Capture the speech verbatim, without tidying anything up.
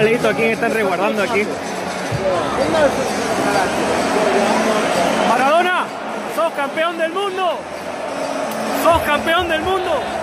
Mira, Leito, ¿a quién están resguardando aquí? Maradona, sos campeón del mundo. Sos campeón del mundo.